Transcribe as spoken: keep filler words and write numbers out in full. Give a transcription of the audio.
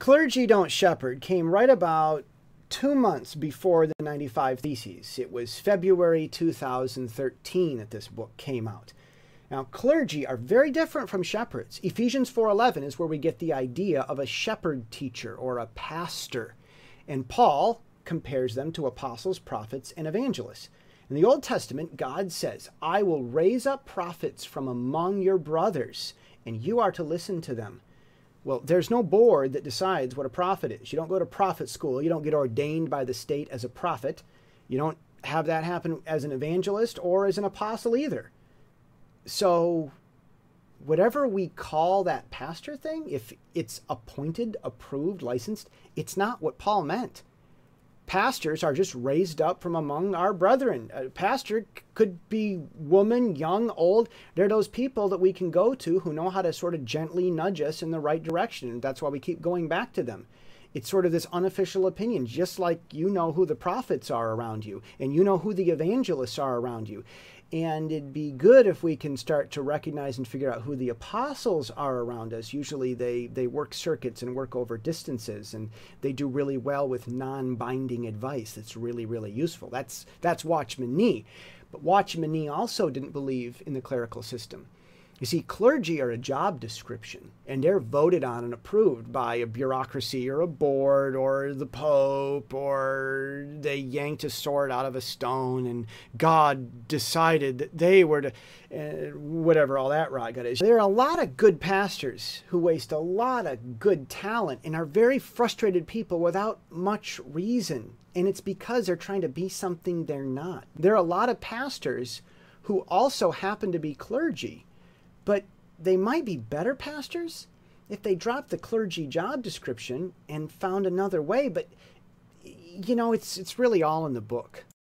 Clergy Don't Shepherd came right about two months before the ninety-five Theses. It was February two thousand thirteen that this book came out. Now, clergy are very different from shepherds. Ephesians four eleven is where we get the idea of a shepherd teacher or a pastor. And Paul compares them to apostles, prophets, and evangelists. In the Old Testament, God says, I will raise up prophets from among your brothers, and you are to listen to them. Well, there's no board that decides what a prophet is. You don't go to prophet school. You don't get ordained by the state as a prophet. You don't have that happen as an evangelist or as an apostle either. So whatever we call that pastor thing, if it's appointed, approved, licensed, it's not what Paul meant. Pastors are just raised up from among our brethren. A pastor could be woman, young, old. They're those people that we can go to who know how to sort of gently nudge us in the right direction. And that's why we keep going back to them. It's sort of this unofficial opinion, just like you know who the prophets are around you, and you know who the evangelists are around you. And it'd be good if we can start to recognize and figure out who the apostles are around us. Usually they, they work circuits and work over distances, and they do really well with non-binding advice that's really, really useful. That's, that's Watchman Nee. But Watchman Nee also didn't believe in the clerical system. You see, clergy are a job description, and they're voted on and approved by a bureaucracy or a board or the Pope, or they yanked a sword out of a stone and God decided that they were to, uh, whatever all that rot is. There are a lot of good pastors who waste a lot of good talent and are very frustrated people without much reason. And it's because they're trying to be something they're not. There are a lot of pastors who also happen to be clergy, but they might be better pastors if they dropped the clergy job description and found another way. But, you know, it's, it's really all in the book.